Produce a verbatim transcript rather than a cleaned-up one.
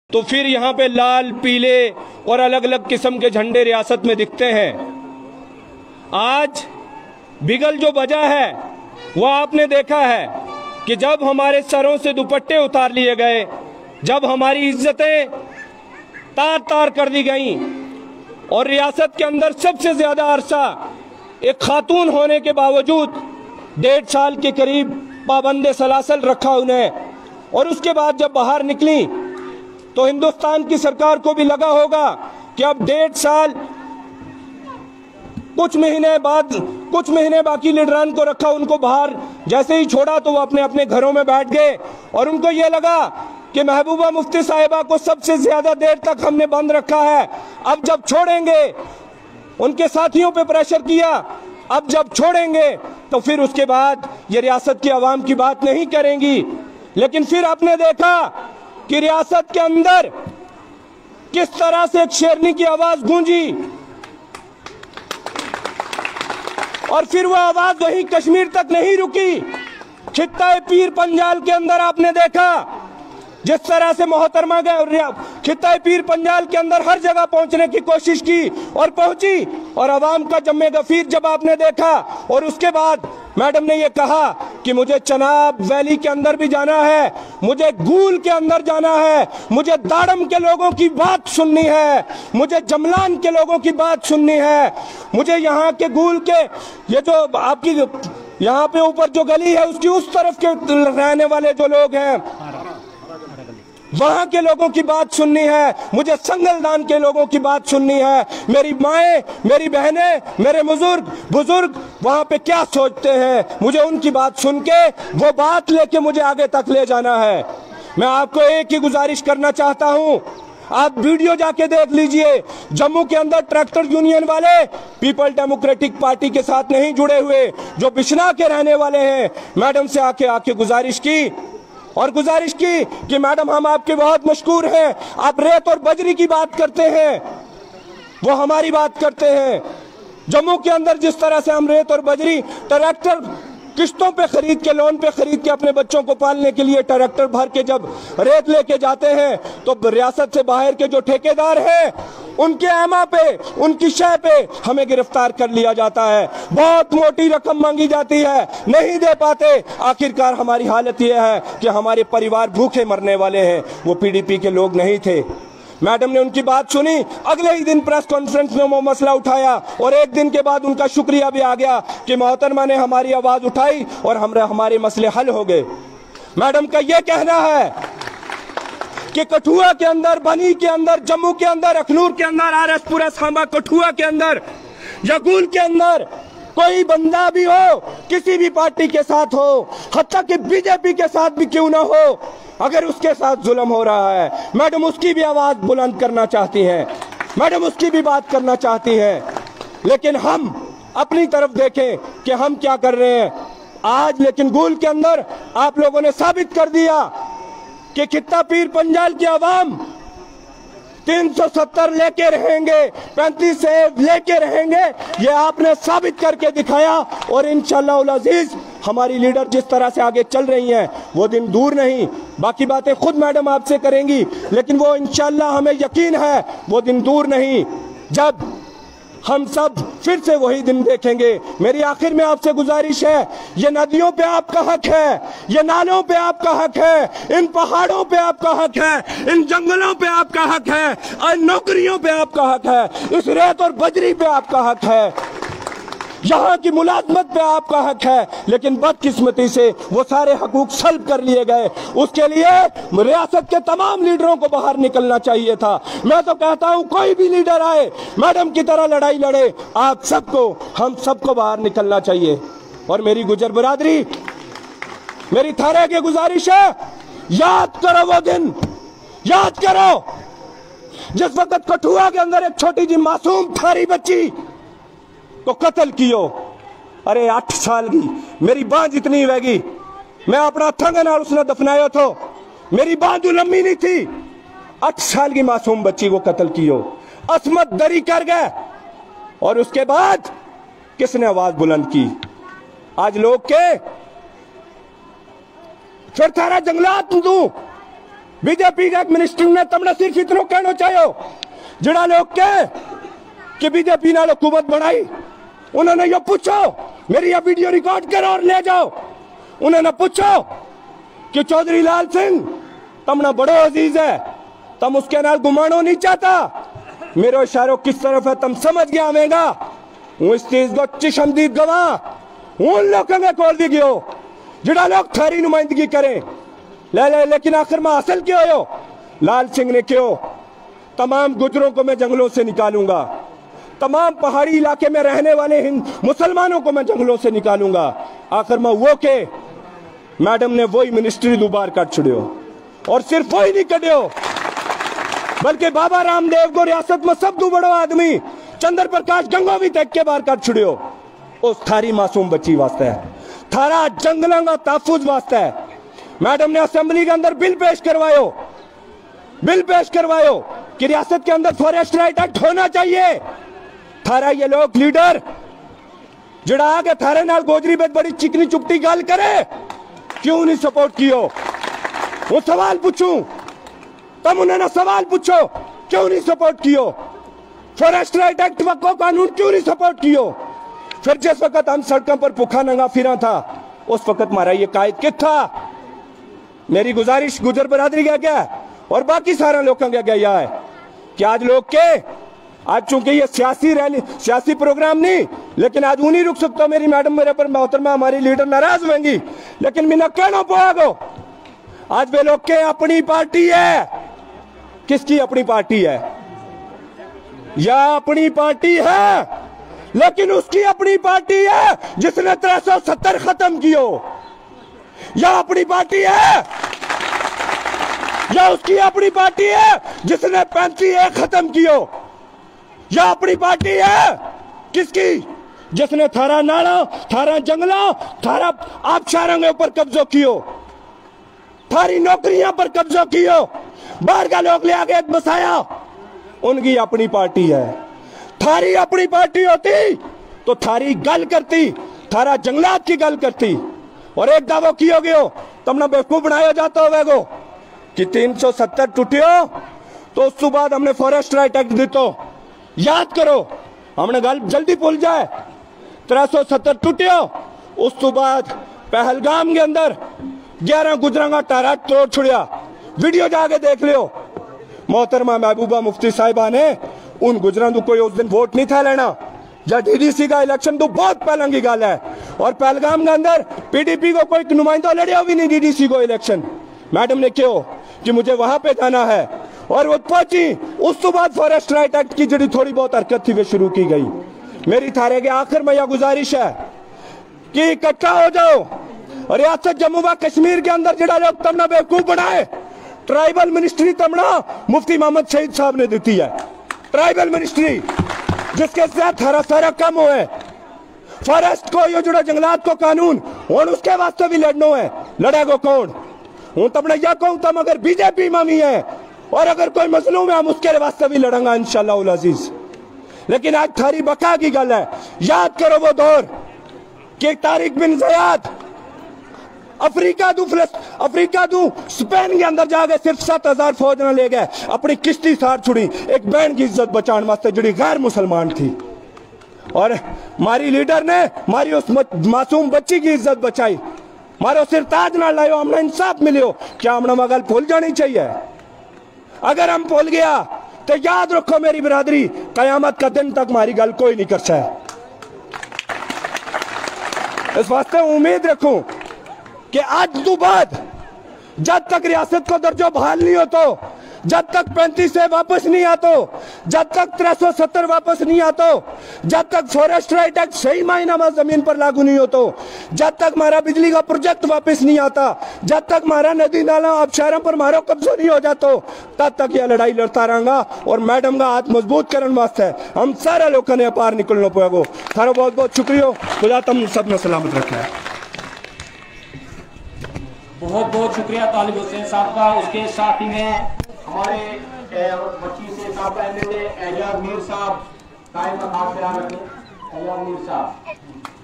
तो फिर यहाँ पे लाल पीले और अलग अलग किस्म के झंडे रियासत में दिखते हैं। आज बिगल जो बजा है वो आपने देखा है कि जब हमारे सरों से दुपट्टे उतार लिए गए, जब हमारी इज्जतें तार तार कर दी गईं और रियासत के अंदर सबसे ज्यादा अरसा एक खातून होने के बावजूद डेढ़ साल के करीब पाबंदे सलासल रखा उन्हें, और उसके बाद जब बाहर निकली तो हिंदुस्तान की सरकार को भी लगा होगा कि अब डेढ़ साल कुछ महीने बाद कुछ महीने बाकी लीडरान को रखा, उनको बाहर जैसे ही छोड़ा तो वो अपने अपने घरों में बैठ गए और उनको ये लगा कि महबूबा मुफ्ती साहिबा को सबसे ज्यादा देर तक हमने बंद रखा है, अब जब छोड़ेंगे, उनके साथियों पे प्रेशर किया, अब जब छोड़ेंगे तो फिर उसके बाद ये रियासत की आवाम की बात नहीं करेंगी। लेकिन फिर आपने देखा कि रियासत के अंदर किस तरह से एक शेरनी की आवाज गूंजी और फिर वह आवाज वहीं कश्मीर तक नहीं रुकी। खित्ता पीर पंजाल के अंदर आपने देखा जिस तरह से मोहतरमा गए, खित्ता पीर पंजाल के अंदर हर जगह पहुंचने की कोशिश की और पहुंची, और अवाम का जम्मे गफीर जब आपने देखा, और उसके बाद मैडम ने ये कहा कि मुझे चनाब वैली के अंदर भी जाना है, मुझे गूल के अंदर जाना है, मुझे दाड़म के लोगों की बात सुननी है, मुझे जमलान के लोगों की बात सुननी है, मुझे यहाँ के गूल के ये जो आपकी यहाँ पे ऊपर जो गली है उसकी उस तरफ के रहने वाले जो लोग हैं वहां के लोगों की बात सुननी है, मुझे संगलदान के लोगों की बात सुननी है, मेरी माएं, मेरी बहनें, मेरे बुजुर्ग बुजुर्ग वहां पे क्या सोचते हैं, मुझे उनकी बात सुन के वो बात लेके मुझे आगे तक ले जाना है। मैं आपको एक ही गुजारिश करना चाहता हूं, आप वीडियो जाके देख लीजिए। जम्मू के अंदर ट्रैक्टर यूनियन वाले पीपल डेमोक्रेटिक पार्टी के साथ नहीं जुड़े हुए, जो बिश्ना के रहने वाले हैं, मैडम से आके आके गुजारिश की और गुजारिश की कि मैडम हम आपके बहुत मशकूर हैं, आप रेत और बजरी की बात करते हैं, वो हमारी बात करते हैं। जम्मू के अंदर जिस तरह से हम रेत और बजरी ट्रैक्टर किस्तों पे खरीद के, लोन पे खरीद के अपने बच्चों को पालने के लिए ट्रैक्टर भर के जब रेत लेके जाते हैं तो रियासत से बाहर के जो ठेकेदार हैं उनके एमा पे, उनकी शय पे हमें गिरफ्तार कर लिया जाता है, बहुत मोटी रकम मांगी जाती है, नहीं दे पाते। आखिरकार हमारी हालत यह है कि हमारे परिवार भूखे मरने वाले हैं। वो पीडीपी के लोग नहीं थे। मैडम ने उनकी बात सुनी, अगले ही दिन प्रेस कॉन्फ्रेंस में वो मसला उठाया और एक दिन के बाद उनका शुक्रिया भी आ गया कि मोहतरमा ने हमारी आवाज उठाई और हम हमारे मसले हल हो गए। मैडम का यह कहना है कि कठुआ के अंदर, बनी के अंदर, जम्मू के अंदर, अखनूर के अंदर, आरएसपुरा, सांबा, कठुआ के अंदर, यगूल के अंदर कोई बंदा भी हो, किसी भी पार्टी के साथ हो, हत्ता कि बीजेपी के साथ भी क्यों ना हो, अगर उसके साथ जुल्म हो रहा है, मैडम उसकी भी आवाज बुलंद करना चाहती हैं, मैडम उसकी भी बात करना चाहती हैं। लेकिन हम अपनी तरफ देखें कि हम क्या कर रहे हैं आज। लेकिन गूल के अंदर आप लोगों ने साबित कर दिया कि खित्ता पीर पंजाल की आवाम तीन सौ सत्तर लेके रहेंगे, पैंतीस से लेके रहेंगे, ये आपने साबित करके दिखाया। और इंशाअल्लाह उल अजीज हमारी लीडर जिस तरह से आगे चल रही हैं वो दिन दूर नहीं, बाकी बातें खुद मैडम आपसे करेंगी, लेकिन वो इंशाअल्लाह हमें यकीन है वो दिन दूर नहीं जब हम सब फिर से वही दिन देखेंगे। मेरी आखिर में आपसे गुजारिश है, ये नदियों पे आपका हक है, ये नालों पे आपका हक है, इन पहाड़ों पे आपका हक है, इन जंगलों पे आपका हक है, और नौकरियों पे आपका हक है, इस रेत और बजरी पे आपका हक है, यहाँ की मुलाजमत पे आपका हक है। लेकिन बदकिस्मती से वो सारे हकूक सल्ब कर लिए गए। उसके लिए रियासत के तमाम लीडरों को बाहर निकलना चाहिए था। मैं तो कहता हूँ कोई भी लीडर आए, मैडम की तरह लड़ाई लड़े, आप सबको, हम सबको बाहर निकलना चाहिए। और मेरी गुजर बरादरी, मेरी थारे की गुजारिश है, याद करो वो दिन, याद करो जिस वक्त कठुआ के अंदर एक छोटी सी मासूम थारी बच्ची तो कत्ल कियो। अरे आठ साल की मेरी बांझ इतनी वेगी, मैं अपना थंगन और उसने दफनायो तो मेरी बांझ लंबी नहीं थी। आठ साल की मासूम बच्ची को कत्ल कियो, असमत दरी कर गए, और उसके बाद किसने आवाज बुलंद की? आज लोग के फिर थारा जंगलात तू बीजेपी का एक मिनिस्टर ने तमने सिर्फ इतना कहना चाहो जड़ा लोग कहे कि बीजेपी ने हुकूमत बनाई, उन्होंने ये पूछो, मेरी ये वीडियो रिकॉर्ड करो और ले जाओ, उन्होंने पूछो कि चौधरी लाल सिंह तमना बड़ो अजीज है, तम उसके नाल गुमानो नहीं चाहता, मेरो इशारो किस तरफ है तम समझ गया आवेगा। हूँ इस चीज को चिशमदीद गवाह उन लोगों के कोल भी गयो जिड़ा लोग थारी नुमाइंदगी करें ले ले, लेकिन आखिर में हासिल क्यों हो? लाल सिंह ने क्यों? तमाम गुजरों को मैं जंगलों से निकालूंगा, तमाम पहाड़ी इलाके में रहने वाले हिंद मुसलमानों को मैं जंगलों से निकालूंगा। आखिर में वो के मैडम ने वही मिनिस्ट्री दोबार काट छुड़ियो, और सिर्फ वही नहीं कटियो बल्कि बाबा रामदेव को रियासत में सब दो बड़ो आदमी चंद्र प्रकाश गंगो भी तक के बार काट छुड़ियो। उस थारी मासूम बच्ची वास्ते है, थारा जंगलों का तहफुज वास्ते है। मैडम ने असेंबली के अंदर बिल पेश करवायो, बिल पेश करवायो कि रियासत के अंदर फॉरेस्ट राइट एक्ट होना चाहिए। थारा ये लोग लीडर जड़ा आगे थारे नाल गोजरी बेद बड़ी चिकनी चुपटी गाल करे, क्यों नहीं सपोर्ट कियो? वो सवाल पूछूं, तम उन्होंने सवाल पूछो, क्यों नहीं सपोर्ट कियो? फॉरेस्ट राइट एक्ट को कानून क्यों नहीं सपोर्ट कियो? फिर जिस वक्त हम सड़कों पर भूखा नंगा फिरा था, उस वक्त हमारा ये कायद कित था? मेरी गुजारिश गुजर बरादरी का क्या और बाकी सारे लोगों का क्या यह है कि आज लोग के आज चूंकि ये सियासी रैली सियासी प्रोग्राम नहीं, लेकिन आज उन्हीं रुक सकता। मेरी मैडम मेरे पर मोहतरमा हमारी लीडर नाराज होंगी, लेकिन मैं कहना पाओ आज वे लोग के अपनी पार्टी है। किसकी अपनी पार्टी है? या अपनी पार्टी है, लेकिन उसकी अपनी पार्टी है जिसने तीन सौ सत्तर खत्म कियो। या अपनी पार्टी है, या उसकी अपनी पार्टी है जिसने पैंतीस ए खत्म कियो। या अपनी पार्टी है किसकी? जिसने थारा नाला, थारा जंगला, थारा आबशारों के ऊपर कब्जा कियो, थारी नौकरियां पर कब्जा कियो, बाहर का लोग ले आगे बसाया। उनकी अपनी पार्टी है। थारी अपनी पार्टी होती तो थारी गल करती, थारा जंगलात की गल करती। और एक दावो कियो गयो, तुमने बेवकूफ बनाया जाता होगा कि तीन सौ सत्तर टूटियो तो उसके बाद हमने फॉरेस्ट राइट एक्ट दितो। याद करो, हमने गल जल्दी भूल जाए। त्रै सौ सत्तर टूटियो, उसके बाद पहलगाम के अंदर ग्यारह गुजरां का टारा तोड़ छुड़िया। वीडियो जाके देख लियो। मोहतरमा महबूबा मुफ्ती साहिबा ने उन गुजरां को कोई उस दिन वोट नहीं था लेना। जब डीडीसी का इलेक्शन तो बहुत पहले की गल है, और पहलगाम के अंदर पीडीपी को कोई नुमाइंदा लड़िया भी नहीं डीडीसी को इलेक्शन। मैडम ने क्यों कि मुझे वहां पे जाना है, और वो पहुंची। उसके बाद फॉरेस्ट राइट एक्ट की जड़ी थोड़ी बहुत हरकत थी वे शुरू की गई। मेरी थारे के आखिर में यह गुजारिश है कि इकट्ठा हो जाओ। और रियासत जम्मू व कश्मीर के अंदर जड़ा लोग तमना बेवकूफ बनाए, ट्राइबल मिनिस्ट्री तमना मुफ्ती मोहम्मद शहीद साहब ने दी है। ट्राइबल मिनिस्ट्री जिसके साथ हरा सारा कम हो है। फॉरेस्ट को ये जुड़ा जंगलात को कानून और उसके वास्ते भी लड़नो है। लड़ेगो कौन? हूं तमने यह कहूं तम अगर बीजेपी मामी है और अगर कोई मजलूम है हम उसके वास्ते भी लड़ेंगे इंशाअल्लाह उल अजीज। लेकिन आज थारी बका की गल है। याद करो वो दौर कि Tariq bin Ziyad Africa to Africa to Spain के अंदर जाके सिर्फ सात हजार फौज न ले गए, अपनी किश्ती सार छुड़ी एक बहन की इज्जत बचाने वास्ते जड़ी गैर मुसलमान थी। और हमारी लीडर ने हमारी उस मासूम बच्ची की इज्जत बचाई। मारो सिर ताज ना लायो, हमने इंसाफ मिलियो। क्या हमने मगल भूल जानी चाहिए? अगर हम भूल गया तो याद रखो मेरी बिरादरी, कयामत का दिन तक हमारी गल कोई नहीं कर सकता। इस वास्ते उम्मीद रखूं कि आज तो बाद जब तक रियासत को दर्जो बहाल नहीं हो, तो जब तक पैंतीस से वापस नहीं आतो, जब तक तीन सौ सत्तर वापस नहीं आतो, जब तक फॉरेस्ट राइट एक्ट सही मायना में जमीन पर लागू नहीं होतो, जब तक हमारा बिजली का प्रोजेक्ट वापस नहीं आता, जब तक हमारा नदी नाला आबशारों पर हमारा कब्जा नहीं हो जातो, तब तक यह लड़ाई लड़ता रहूंगा। और मैडम का हाथ मजबूत करने वास्ते हम सारे लोगों ने पार निकलना पड़ेगा। थारा बहुत बहुत शुक्रिया। खुदा तुम सब ने सलामत रखा है। बहुत बहुत शुक्रिया तालिब हुसैन साहब का। उसके साथ ही में हमारे बच्ची से साहब M L A Ajaz Mir साहब कायम खास एजाज मीर साहब।